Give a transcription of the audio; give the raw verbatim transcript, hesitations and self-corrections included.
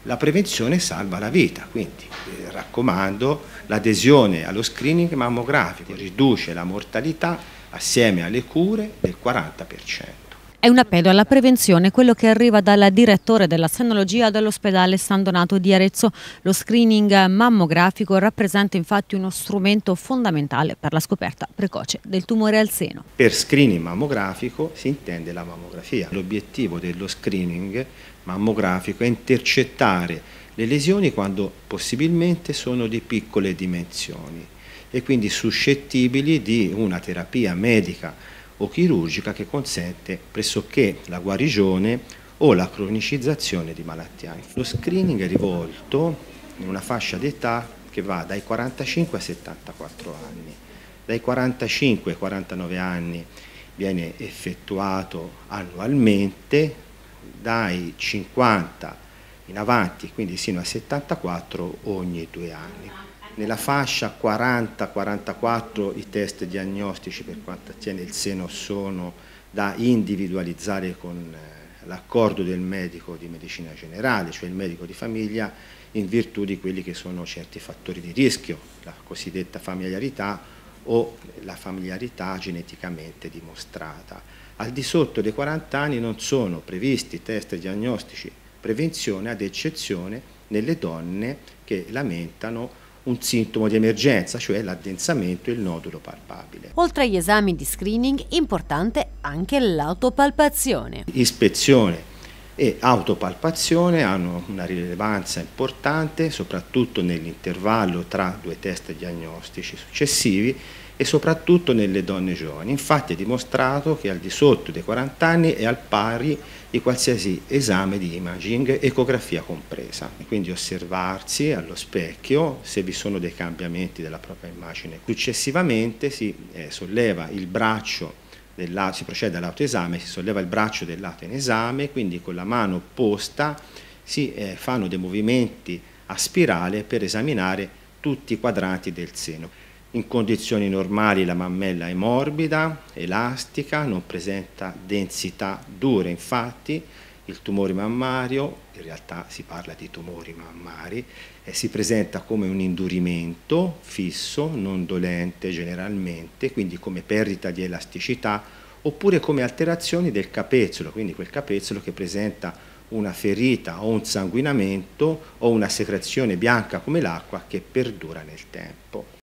La prevenzione salva la vita, quindi eh, raccomando l'adesione allo screening mammografico, riduce la mortalità assieme alle cure del quaranta per cento. È un appello alla prevenzione quello che arriva dal direttore della senologia dell'ospedale San Donato di Arezzo. Lo screening mammografico rappresenta infatti uno strumento fondamentale per la scoperta precoce del tumore al seno. Per screening mammografico si intende la mammografia. L'obiettivo dello screening mammografico è intercettare le lesioni quando possibilmente sono di piccole dimensioni e quindi suscettibili di una terapia medica o chirurgica che consente pressoché la guarigione o la cronicizzazione di malattia. Lo screening è rivolto in una fascia d'età che va dai quarantacinque ai settantaquattro anni. Dai quarantacinque ai quarantanove anni viene effettuato annualmente, dai cinquanta in avanti, quindi sino a settantaquattro ogni due anni. Nella fascia quaranta quarantaquattro i test diagnostici per quanto attiene il seno sono da individualizzare con l'accordo del medico di medicina generale, cioè il medico di famiglia, in virtù di quelli che sono certi fattori di rischio, la cosiddetta familiarità o la familiarità geneticamente dimostrata. Al di sotto dei quaranta anni non sono previsti test diagnostici prevenzione, ad eccezione nelle donne che lamentano un sintomo di emergenza, cioè l'addensamento e il nodulo palpabile. Oltre agli esami di screening, importante anche l'autopalpazione. Ispezione e autopalpazione hanno una rilevanza importante, soprattutto nell'intervallo tra due test diagnostici successivi e soprattutto nelle donne giovani. Infatti è dimostrato che al di sotto dei quaranta anni è al pari di qualsiasi esame di imaging, ecografia compresa. Quindi osservarsi allo specchio se vi sono dei cambiamenti della propria immagine. Successivamente si eh, solleva il braccio, del, si procede all'autoesame, si solleva il braccio del lato in esame, quindi con la mano opposta si eh, fanno dei movimenti a spirale per esaminare tutti i quadranti del seno. In condizioni normali la mammella è morbida, elastica, non presenta densità dure, infatti il tumore mammario, in realtà si parla di tumori mammari, eh, si presenta come un indurimento fisso, non dolente generalmente, quindi come perdita di elasticità, oppure come alterazioni del capezzolo, quindi quel capezzolo che presenta una ferita o un sanguinamento o una secrezione bianca come l'acqua che perdura nel tempo.